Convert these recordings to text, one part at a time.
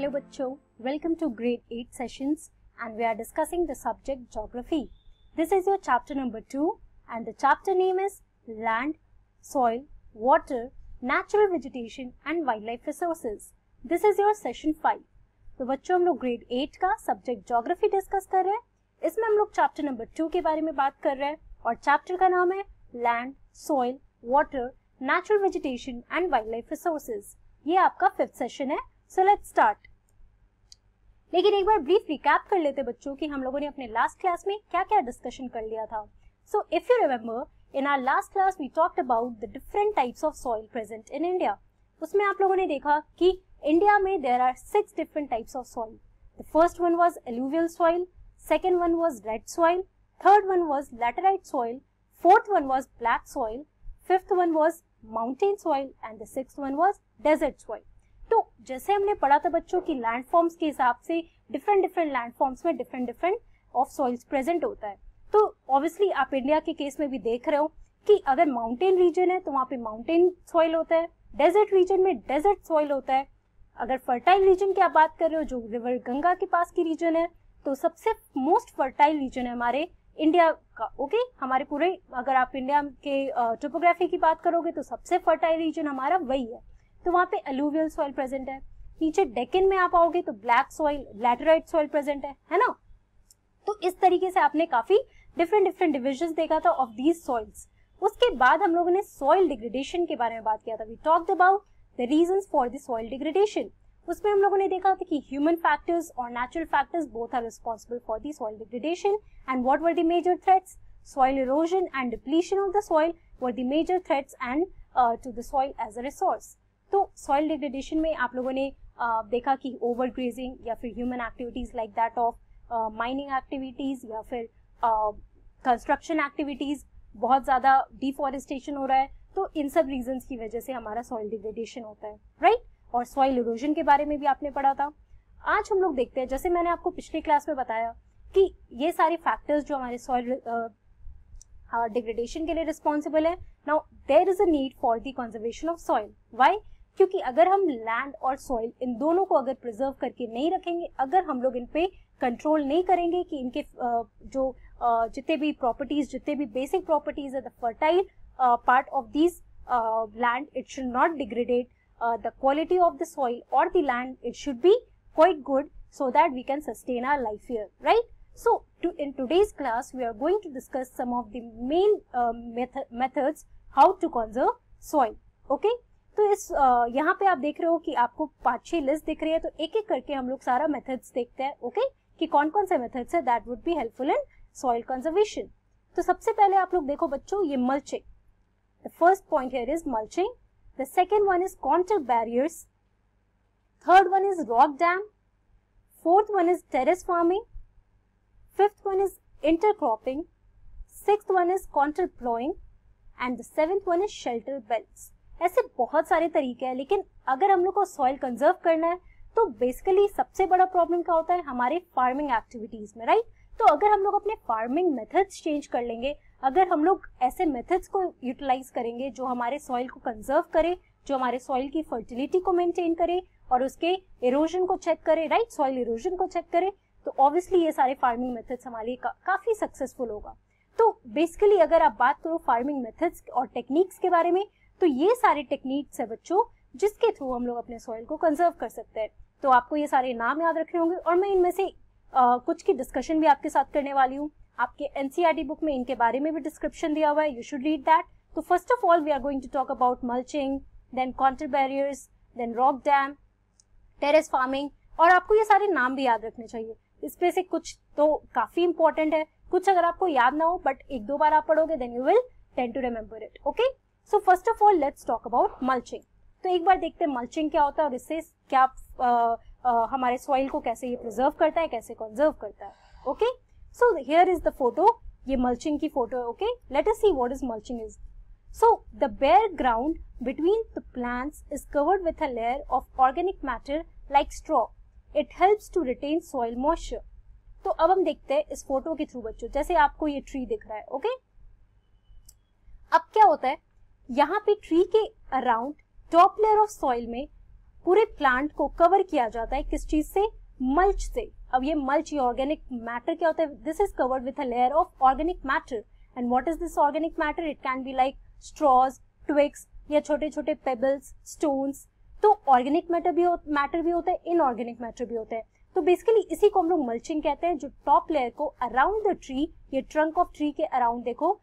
Hello bachcho, welcome to grade 8 sessions and we are discussing the subject geography. This is your chapter number 2 and the chapter name is land, soil, water, natural vegetation and wildlife resources. This is your session 5. तो बच्चों हम लोग grade 8 का subject geography discuss कर रहे हैं. इसमें हम लोग चैप्टर नंबर 2 के बारे में बात कर रहे हैं और चैप्टर का नाम है land, soil, water, natural vegetation and wildlife resources. ये आपका 5th सेशन है. So let's start. लेकिन एक बार ब्रीफ रिकैप कर लेते बच्चों कि हम लोगों ने अपने लास्ट क्लास में क्या क्या डिस्कशन कर लिया था. So if you remember, in our last class we talked about the different types of soil present in India. उसमें आप लोगों ने देखा कि इंडिया में there are 6 different types of soil. The first one was alluvial soil, second one was red soil, third one was laterite soil, fourth one was black soil, fifth one was mountain soil and the sixth one was desert soil. तो जैसे हमने पढ़ा था बच्चों की landforms के हिसाब से डिफरेंट लैंडफॉर्म्स में डिफरेंट ऑफ सॉइल्स प्रेजेंट होता है. तो ऑब्वियसली आप इंडिया के केस में भी देख रहे हो कि अगर माउंटेन रीजन है तो वहाँ पे माउंटेन सॉइल होता है, डेजर्ट रीजन में डेजर्ट सॉइल होता है. अगर फर्टाइल रीजन की आप बात कर रहे हो जो रिवर गंगा के पास की रीजन है तो सबसे मोस्ट फर्टाइल रीजन है हमारे इंडिया का. ओके, हमारे पूरे अगर आप इंडिया के टोपोग्राफी की बात करोगे तो सबसे फर्टाइल रीजन हमारा वही है. तो वहाँ पे अलूवियल सॉइल प्रेजेंट है. नीचे डेक्कन में आप आओगे तो black soil, laterite soil present है ना. तो इस तरीके से आपने काफी डिफरेंट डिविजन्स देखा था ऑफ दीज सॉइल्स. उसके बाद हम लोगों ने सॉइल डिग्रेडेशन के बारे में बात किया था. We talked about the reasons for the soil degradation. उसमें हम लोगों ने देखा था कि ह्यूमन फैक्टर्स और natural factors both are responsible for the soil degradation and what were the major threats. Soil erosion and depletion of the soil were the major threats and to the soil as a resource. तो soil degradation में आप लोगों ने देखा कि over grazing या फिर human activities like that of mining activities या फिर कंस्ट्रक्शन एक्टिविटीज, बहुत ज्यादा डिफॉरेस्टेशन हो रहा है. तो इन सब रीजंस की वजह से हमारा सॉइल डिग्रेडेशन होता है, राइट. और सॉइल इरोजन के बारे में भी आपने पढ़ा था. आज हम लोग देखते हैं, जैसे मैंने आपको पिछली क्लास में बताया कि ये सारे फैक्टर्स जो हमारे सॉइल डिग्रेडेशन के लिए रिस्पॉन्सिबल है. Now there is a need for the conservation of soil. Why? क्योंकि अगर हम लैंड और सॉइल इन दोनों को अगर प्रिजर्व करके नहीं रखेंगे, अगर हम लोग इन पे कंट्रोल नहीं करेंगे कि इनके जो जितने भी प्रॉपर्टीज, जितने भी बेसिक प्रॉपर्टीज है, the fertile part of this land, it should not degradate the quality of the soil और the land. It should be quite good so that we can sustain our life here, right? So in today's class we are going to discuss some of the main methods how to conserve soil. Okay? तो इस यहाँ पे आप देख रहे हो कि आपको 5-6 लिस्ट दिख रही है. तो एक एक करके हम लोग सारा मेथड्स देखते हैं. ओके, कि कौन कौन से मेथड्स है that would be helpful in soil conservation. तो सबसे पहले आप लोग देखो बच्चों, ये mulching. The first point here is mulching. The second one is contour barriers. Third one is rock dam. Fourth one is terrace farming. Fifth one is intercropping. Sixth one is contour plowing. And the seventh one is shelter belts. ऐसे बहुत सारे तरीके हैं, लेकिन अगर हम लोग को सॉइल कंजर्व करना है तो बेसिकली सबसे बड़ा प्रॉब्लम क्या होता है हमारे फार्मिंग एक्टिविटीज में, राइट. तो अगर हम लोग अपने फार्मिंग मेथड्स चेंज कर लेंगे, अगर हम लोग ऐसे मेथड्स को यूटिलाइज करेंगे जो हमारे सॉइल को कंजर्व करे, जो हमारे सॉइल की फर्टिलिटी को मेंटेन करे और उसके इरोजन को चेक करे, राइट, सॉइल इरोजन को चेक करे, तो ऑब्वियसली ये सारे फार्मिंग मेथड्स हमारे लिए काफी सक्सेसफुल होगा. तो बेसिकली अगर आप बात करो फार्मिंग मेथड्स और टेक्निक्स के बारे में, तो ये सारे टेक्निक्स है बच्चों जिसके थ्रू हम लोग अपने सॉइल को कंजर्व कर सकते हैं. तो आपको ये सारे नाम याद रखने होंगे और मैं इनमें से कुछ की डिस्कशन भी आपके साथ करने वाली हूँ. आपके एनसीईआरटी बुक में इनके बारे में भी डिस्क्रिप्शन दिया हुआ है, यू शुड रीड दैट. तो first of all we are going to talk about mulching, then contour barriers, then rock dam, terrace farming. और आपको ये सारे नाम भी याद रखने चाहिए. इसमें से कुछ तो काफी इंपॉर्टेंट है, कुछ अगर आपको याद ना हो बट 1-2 बार आप पढ़ोगे then you will tend to remember it. Okay, so first of all let's talk about mulching. तो एक बार देखते हैं मल्चिंग क्या होता है और इससे क्या हमारे सॉइल को कैसे ये प्रिजर्व करता है, कैसे कंजर्व करता है. Okay, so here is the photo. ये मल्चिंग की फोटो है. Okay, let us see what is mulching is. So the bare ground between the plants is covered with a layer of organic matter like straw. It helps to retain soil moisture. तो अब हम देखते हैं इस photo के through बच्चों, जैसे आपको ये ट्री दिख रहा है. ओके, अब क्या होता है यहाँ पे ट्री के around top layer of soil में पूरे प्लांट को कवर किया जाता है किस चीज से, मल्च से। अब ये मल्च, ये ऑर्गेनिक मैटर क्या होता है, this is covered with a layer of organic matter. And what is this organic matter, it can be like straws, twigs या छोटे छोटे पेबल्स, स्टोन्स। तो ऑर्गेनिक मैटर भी होता है, इनऑर्गेनिक मैटर भी होता है। तो बेसिकली इसी को हम लोग मल्चिंग कहते हैं, जो टॉप लेयर को अराउंड द ट्री, ये ट्रंक ऑफ ट्री के अराउंड देखो,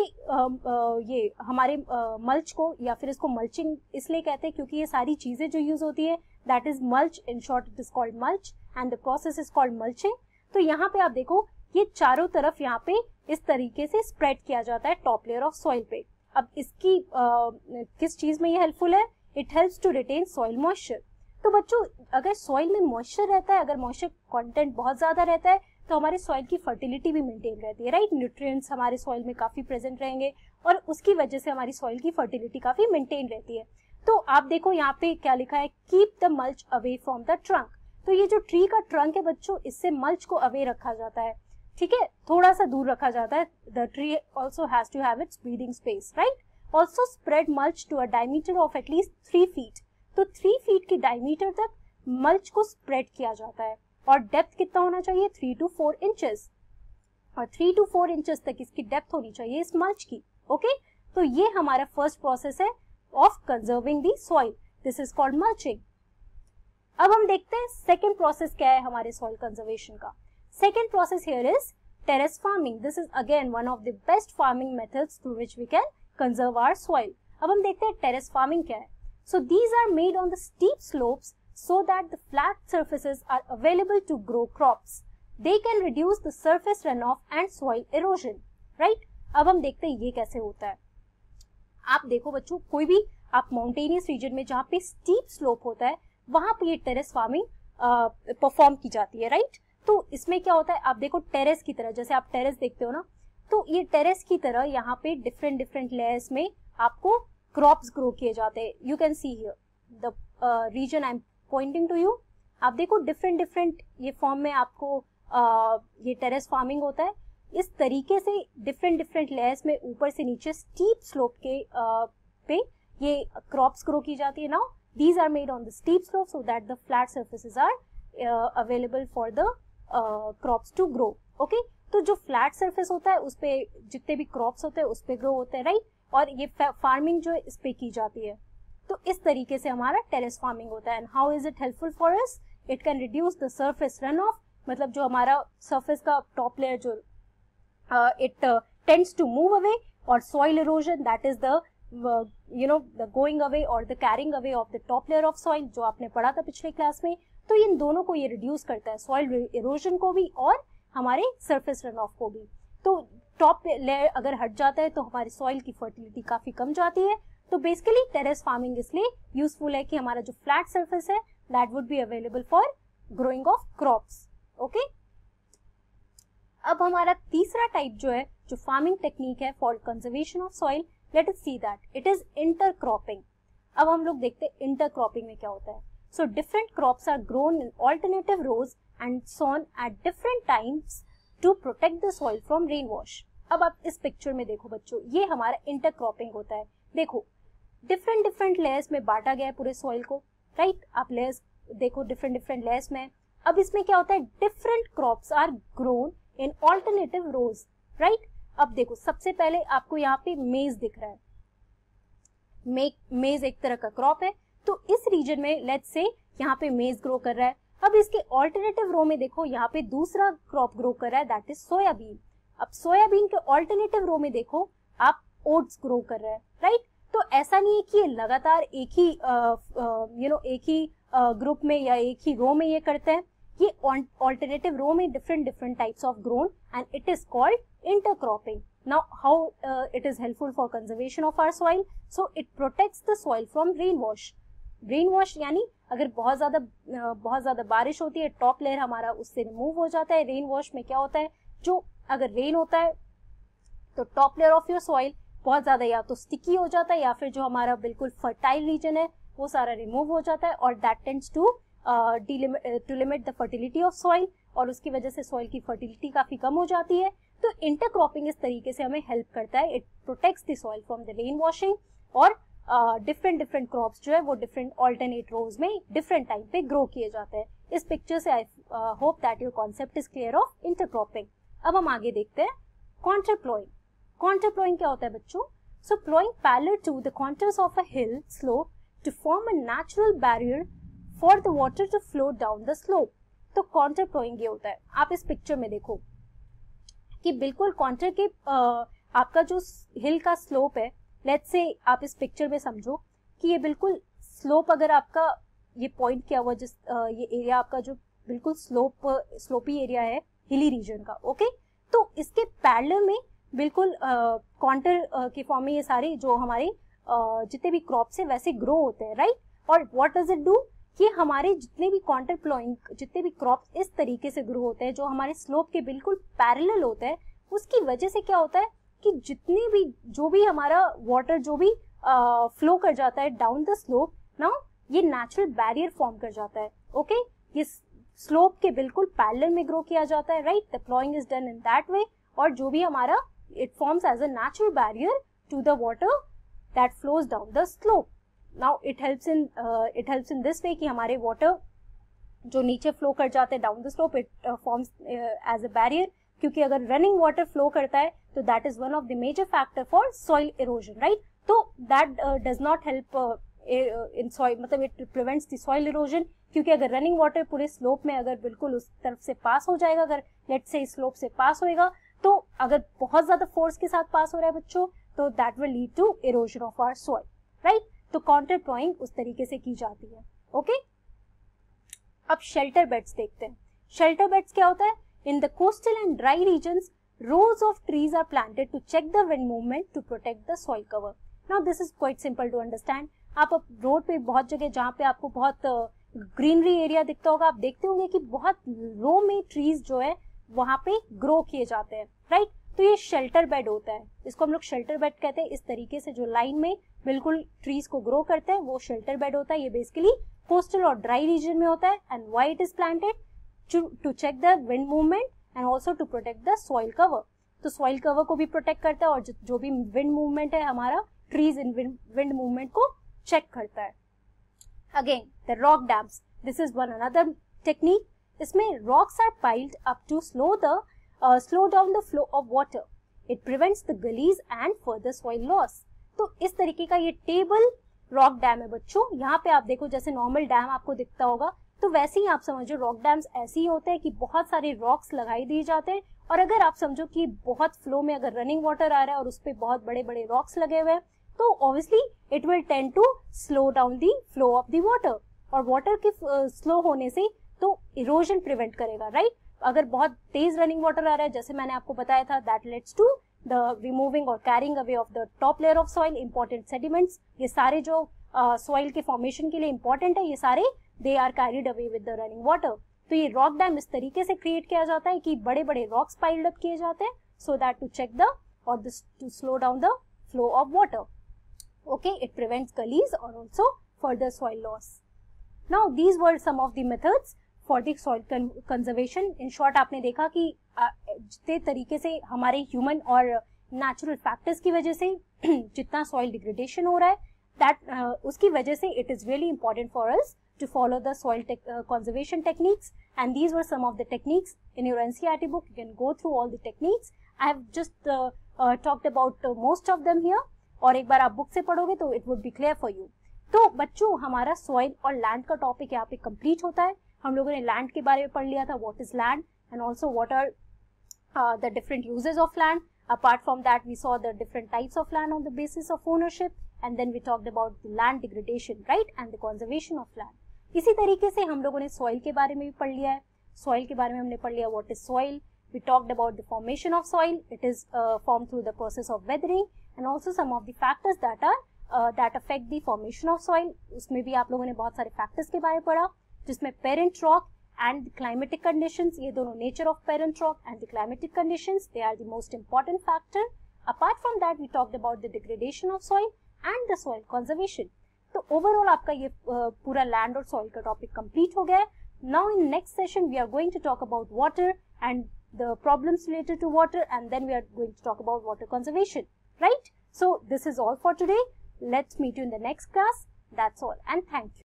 ये हमारे मल्च को, या फिर इसको मल्चिंग इसलिए कहते हैं क्योंकि ये सारी चीजें जो यूज होती है, that is mulch, in short it is called mulch and the process is called mulching. तो यहाँ पे आप देखो, ये चारों तरफ यहाँ पे इस तरीके से स्प्रेड किया जाता है टॉप लेयर ऑफ सॉइल पे। अब इसकी किस चीज में ये हेल्पफुल है, it helps to retain soil moisture. तो बच्चों, अगर सॉइल में मॉइस्चर रहता है, अगर मॉइस्चर कंटेंट बहुत ज्यादा रहता है, तो हमारे सॉइल की फर्टिलिटी भी मेंटेन रहती है, राइट। न्यूट्रिएंट्स हमारे सॉइल में काफी प्रेजेंट रहेंगे और उसकी वजह से हमारी सॉइल की फर्टिलिटी काफी मेंटेन रहती है। तो आप देखो यहाँ पे क्या लिखा है, keep the mulch away from the trunk. तो ये जो ट्री का ट्रंक है बच्चों, इससे मल्च को अवे रखा जाता है, ठीक है, थोड़ा सा दूर रखा जाता है। The tree also has to have its breathing space, right. Also spread mulch to a diameter of at least 3 feet. तो 3 फीट की डायमीटर तक मल्च को स्प्रेड किया जाता है। और डेप्थ कितना होना चाहिए, 3 to 4 इंचेस। और 3 to 4 इंचेस तक इसकी डेप्थ होनी चाहिए इस मल्च की, ओके। तो ये हमारा फर्स्ट प्रोसेस है of conserving the soil, this is called mulching. अब हम देखते हैं सेकेंड प्रोसेस क्या है हमारे सॉइल कंजर्वेशन का। Second process here is terrace farming. This is again one of the best farming methods through which we can conserve our soil. अब हम देखते हैं टेरेस फार्मिंग क्या है। So these are made on the steep slopes so that the flat surfaces are available to grow crops. They can reduce the surface runoff and soil erosion, right? अब हम देखते हैं ये कैसे होता है। आप देखो बच्चों, कोई भी आप माउंटेनियस रीजन में जहाँ पे स्टीप स्लोप होता है, वहां पे ये टेरेस फार्मिंग परफॉर्म की जाती है, राइट। तो इसमें क्या होता है, आप देखो टेरेस की तरह, जैसे आप टेरेस देखते हो ना, तो ये टेरेस की तरह यहाँ पे डिफरेंट डिफरेंट लेयर्स में आपको क्रॉप्स ग्रो किए जाते हैं। You can see here the reason I am pointing to you. आप देखो डिफरेंट डिफरेंट ये फॉर्म में आपको ये टेरेस फार्मिंग होता है। इस तरीके से डिफरेंट डिफरेंट लेयर्स में ऊपर से नीचे स्टीप स्लोप के पे ये क्रॉप्स ग्रो की जाती है। Now these are made on the steep slope so that the flat surfaces are available for the crops to grow, okay. तो जो फ्लैट सर्फेस होता है उस पे जितने भी क्रॉप्स होते हैं उस पे ग्रो होते हैं, राइट। और ये फार्मिंग जो है इस पे की जाती है। तो इस तरीके से हमारा टेरेस फार्मिंग होता है। And how is it helpful for us, it can reduce the surface runoff, मतलब जो हमारा सरफेस का टॉप लेयर जो it tends to move away, और soil erosion that is the the going away और the carrying away of the top layer of soil, जो आपने पढ़ा था पिछले क्लास में। तो इन दोनों को ये रिड्यूस करता है, सॉइल इरोजन को भी और हमारे सरफेस रन ऑफ को भी। तो टॉप लेयर अगर हट जाता है तो हमारी सॉइल की फर्टिलिटी काफी कम जाती है। तो बेसिकली टेरेस फार्मिंग इसलिए यूजफुल है कि हमारा जो फ्लैट सरफेस है that would be available for growing of crops, okay. अब हमारा तीसरा टाइप जो है, जो फार्मिंग टेक्निक है for conservation of soil, let us see that it is intercropping. अब हम लोग देखते हैं इंटरक्रॉपिंग में क्या होता है। So different crops are grown in alternative rows and sown at different times to protect the soil from rain wash. अब आप इस पिक्चर में देखो बच्चों, ये हमारा इंटरक्रॉपिंग होता है। देखो डिफरेंट डिफरेंट लेयर्स में बांटा गया है पूरे सॉइल को, राइट। आप लेयर्स देखो डिफरेंट डिफरेंट लेयर्स में। अब इसमें क्या होता है, different crops are grown in alternative rows, right. अब देखो सबसे पहले आपको यहाँ पे मेज दिख रहा है। मेज एक तरह का क्रॉप है। तो इस रीजन में लेट्स से यहाँ पे मेज ग्रो कर रहा है। अब इसके ऑल्टरनेटिव रो में देखो यहाँ पे दूसरा क्रॉप ग्रो कर रहा है, दैट इज सोयाबीन। अब सोयाबीन के ऑल्टरनेटिव रो में देखो आप ओट्स ग्रो कर रहे हैं, राइट। तो ऐसा नहीं है कि ये लगातार एक ही एक ही ग्रुप में या एक ही रो में ये करते हैं। ये ऑल्टरनेटिव रो में different different types of grown and it is called intercropping. Now how it is helpful for conservation of our soil? So it protects the soil from rainwash. Rainwash यानी अगर बहुत ज्यादा बारिश होती है, टॉप लेयर हमारा उससे रिमूव हो जाता है। रेन वॉश में क्या होता है, जो अगर रेन होता है तो top layer of your soil बहुत ज्यादा या तो स्टिकी हो जाता है या फिर जो हमारा बिल्कुल फर्टाइल रीजन है वो सारा रिमूव हो जाता है, और that tends to limit the fertility of soil, और उसकी वजह से सॉइल की फर्टिलिटी काफी कम हो जाती है। तो इंटरक्रॉपिंग इस तरीके से हमें हेल्प करता है। It protects the soil from the rain washing और डिफरेंट डिफरेंट क्रॉप्स जो है वो डिफरेंट ऑल्टरनेट रोज में डिफरेंट टाइम पे ग्रो किए जाते हैं। इस पिक्चर से I hope that your concept is clear of intercropping. अब हम आगे देखते हैं कॉन्टर प्लॉइंग। कॉन्टर प्लॉइंग क्या होता है बच्चों? So ploughing parallel to the contours of a hill slope to form a natural barrier for the water to flow down the slope. तो कॉन्टर प्लॉइंग ये होता है, आप इस पिक्चर में देखो कि बिल्कुल कॉन्टर के आपका जो हिल का स्लोप है, लेट्स से आप इस पिक्चर में समझो कि ये बिल्कुल स्लोप, अगर आपका ये पॉइंट किया हुआ जिस ये एरिया आपका जो बिल्कुल स्लोपी एरिया है हिली रीजन का, ओके, तो इसके पैरेलल में बिल्कुल कॉन्टर के फॉर्म में ये सारे जो हमारे जितने भी क्रॉप्स है वैसे ग्रो होते हैं, राइट। और व्हाट डज इट डू कि हमारे जितने भी कॉन्टर प्लॉइंग जितने भी क्रॉप्स इस तरीके से ग्रो होते हैं जो हमारे स्लोप के बिल्कुल पैरेलल होते हैं, उसकी वजह से क्या होता है कि जितने भी जो भी हमारा वाटर जो भी फ्लो कर जाता है डाउन द स्लोप, नाउ ये नेचुरल बैरियर फॉर्म कर जाता है, ओके। ये स्लोप के बिल्कुल पैरेलल में ग्रो किया जाता है, right. The ploughing is done in that way, और जो भी हमारा it forms as a natural barrier to the water that flows down the slope. Now it helps in this way कि हमारे वाटर जो नीचे फ्लो कर जाते हैं down the slope, it forms as a barrier, क्योंकि अगर रनिंग वाटर फ्लो करता है तो that is one of the major factor for soil erosion, right. तो that does not help in soil, मतलब it prevents the soil erosion, क्योंकि अगर running water पूरे स्लोप में अगर बिल्कुल उस तरफ से पास हो जाएगा, अगर लेट्स से स्लोप से पास होएगा, तो अगर बहुत ज्यादा फोर्स के साथ पास हो रहा है बच्चों, तो that will lead to erosion of our soil, right. तो कॉन्टर प्लॉइंग उस तरीके से की जाती है, ओके। अब शेल्टर बेड्स देखते हैं। शेल्टर बेड्स क्या होता है? In the coastal and dry regions rows of trees are planted to check the wind movement to protect the soil cover. Now this is quite simple to understand. आप road पे बहुत जगह जहाँ पे आपको बहुत ग्रीनरी एरिया दिखता होगा, आप देखते होंगे कि बहुत रो में ट्रीज जो है वहां पे ग्रो किए जाते हैं, राइट। तो ये शेल्टर बेड होता है, इसको हम लोग शेल्टर बेड कहते हैं। इस तरीके से जो लाइन में बिल्कुल ट्रीज को ग्रो करते हैं वो शेल्टर बेड होता है। ये बेसिकली कोस्टल और ड्राई रीजन में होता है। And why it is planted? To check the wind movement and also to protect the soil cover. तो सॉइल कवर को भी प्रोटेक्ट करता है, और जो भी विंड मूवमेंट है हमारा, ट्रीज इन विंड मूवमेंट को चेक करता है। Again the rock dams, this is one another technique. इसमें rocks are piled up to slow down the flow of water. It prevents the gullies and further soil loss. तो इस तरीके का ये table rock dam है बच्चों। यहाँ पे आप देखो जैसे नॉर्मल डैम आपको दिखता होगा, तो वैसे ही आप समझो रॉक डैम्स ऐसे ही होते हैं कि बहुत सारे रॉक्स लगाई दिए जाते हैं, और अगर आप समझो कि बहुत फ्लो में अगर रनिंग वाटर आ रहा है और उस पर बहुत बड़े बड़े रॉक्स लगे हुए हैं, तो obviously it will tend to slow down the flow of the water, और वाटर के स्लो होने से तो इरोजन प्रिवेंट करेगा, राइट। अगर बहुत तेज रनिंग वाटर आ रहा है, जैसे मैंने आपको बताया था, that lets to the removing और carrying away of the top layer of soil, important sediments. ये सारे जो सॉइल के फॉर्मेशन के लिए इंपॉर्टेंट है, ये सारे they are carried away with the running water. तो ये रॉक डैम इस तरीके से क्रिएट किया जाता है कि बड़े बड़े रॉक्स पाइल्ड अप किए जाते हैं, so that to check the और to slow down the flow of water, okay. It prevents gullies और also further soil loss. Now these were some of the methods for the soil conservation. In short आपने देखा कि जितने तरीके से हमारे human और नेचुरल फैक्टर्स की वजह से जितना सॉइल डिग्रेडेशन हो रहा है, दैट उसकी वजह से it is really important for us to follow the soil conservation techniques, and these were some of the techniques in your NCERT book. You can go through all the techniques. I have just talked about most of them here, और एक बार आप book से पढ़ोगे तो it would be clear for you. तो बच्चों हमारा soil और लैंड का टॉपिक यहाँ पे कंप्लीट होता है। हम लोगों ने लैंड के बारे में पढ़ लिया था, what is land, and also what are the different uses of land. Apart from that, we saw the different types of land on the basis of ownership, and then we talked about the land degradation, right, and the conservation of land. इसी तरीके से हम लोगों ने soil के बारे में भी पढ़ लिया है। सॉइल के बारे में हमने पढ़ लिया what is soil, we talked about the formation of soil, it is form through the process of weathering, and also some of the factors that affect the formation of soil. उसमें भी आप लोगों ने बहुत सारे फैक्टर्स के बारे में पढ़ा, जिसमें parent rock and climatic conditions, ये दोनों nature of parent rock and the climatic conditions, they are the most important factor. Apart from that we talked about the degradation of soil and the soil conservation. तो overall आपका ये पूरा land और soil का topic complete हो गया है। Now in next session we are going to talk about water and the problems related to water, and then we are going to talk about water conservation, right. So this is all for today. Let's meet you in the next class. That's all, and thank you.